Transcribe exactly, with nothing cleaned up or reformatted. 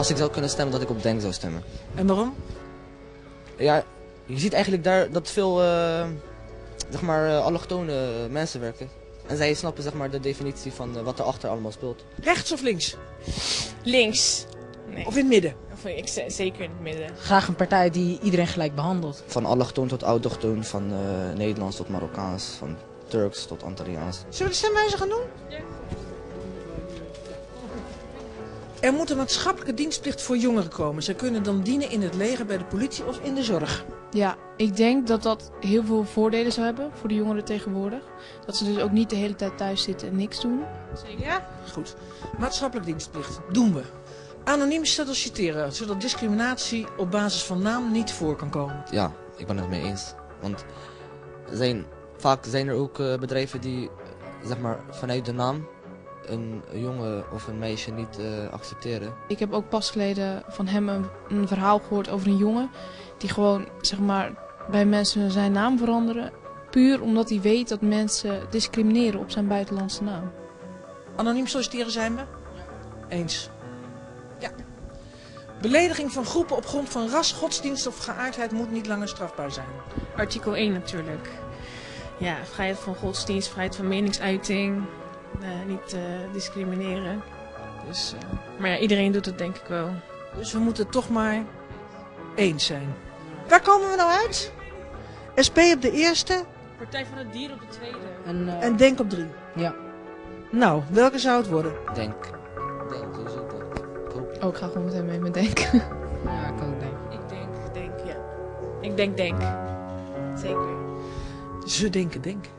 als ik zou kunnen stemmen, dat ik op Denk zou stemmen. En waarom? Ja, je ziet eigenlijk daar dat veel, uh, zeg maar, uh, allochtone mensen werken. En zij snappen, zeg maar, de definitie van uh, wat er achter allemaal speelt. Rechts of links? Links. Nee. Of in het midden? Of ik, zeker in het midden. Graag een partij die iedereen gelijk behandelt. Van allochtoon tot autochtoon, van uh, Nederlands tot Marokkaans, van Turks tot Antilliaans. Zullen we de stemwijzer gaan doen? Ja. Er moet een maatschappelijke dienstplicht voor jongeren komen. Zij kunnen dan dienen in het leger, bij de politie of in de zorg. Ja, ik denk dat dat heel veel voordelen zou hebben voor de jongeren tegenwoordig. Dat ze dus ook niet de hele tijd thuis zitten en niks doen. Zeker? Ja? Goed. Maatschappelijke dienstplicht. Doen we. Anoniem solliciteren, zodat discriminatie op basis van naam niet voor kan komen. Ja, ik ben het mee eens. Want zijn, vaak zijn er ook uh, bedrijven die, zeg maar, vanuit de naam een jongen of een meisje niet uh, accepteren. Ik heb ook pas geleden van hem een, een verhaal gehoord over een jongen die gewoon, zeg maar, bij mensen zijn naam veranderen. Puur omdat hij weet dat mensen discrimineren op zijn buitenlandse naam. Anoniem solliciteren zijn we? Eens. Ja. Belediging van groepen op grond van ras, godsdienst of geaardheid moet niet langer strafbaar zijn. Artikel één natuurlijk. Ja, vrijheid van godsdienst, vrijheid van meningsuiting. Uh, niet uh, discrimineren. Dus, uh, maar ja, iedereen doet het denk ik wel. Dus we moeten het toch maar eens zijn. Waar komen we nou uit? S P op de eerste. Partij van het Dier op de tweede. En, uh, en Denk op drie. Ja. Nou, welke zou het worden? Denk. Denk, dus ook dat. Oh, ik ga gewoon meteen mee met Denk. Ja, ik ook denk. Ik denk, denk, ja. Ik denk, denk. Zeker. Ze denken, denk.